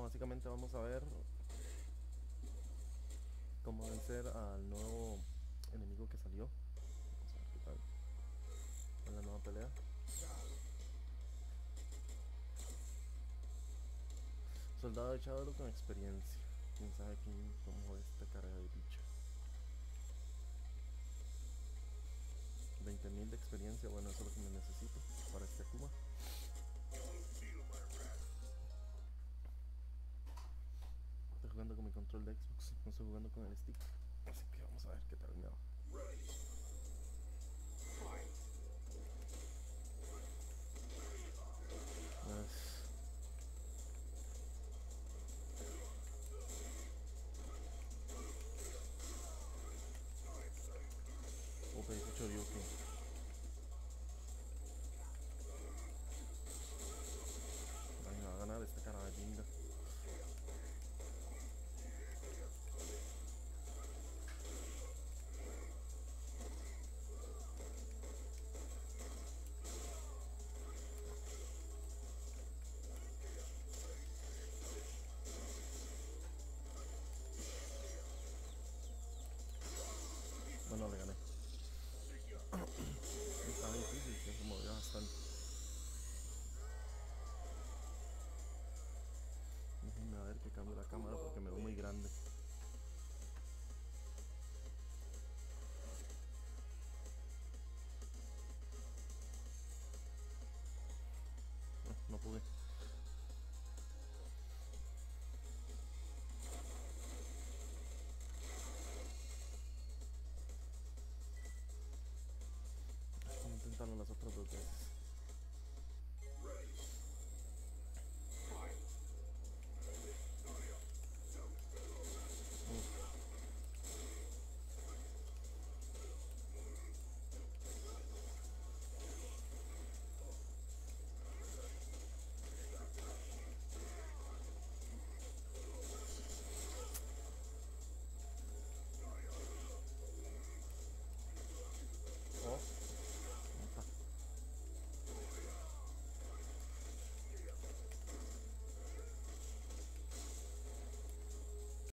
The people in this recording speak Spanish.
bueno, básicamente vamos a ver cómo vencer al nuevo enemigo que salió. Vamos a ver qué tal en la nueva pelea. Soldado de Shadow con experiencia. Quién sabe cómo es esta cara de bicho. 20.000 de experiencia, bueno, eso es lo que me necesito para este Akuma. Estoy jugando con mi control de Xbox, no estoy jugando con el stick. Así que vamos a ver qué tal me va. Opa, ese Choryuken. Ay, va a ganar esta cara de linda. Bueno, le gané. Estaba difícil, se movió bastante. Déjenme a ver que cambio la cámara porque me veo muy grande. No pude. Voy a intentarlo las otras dos veces.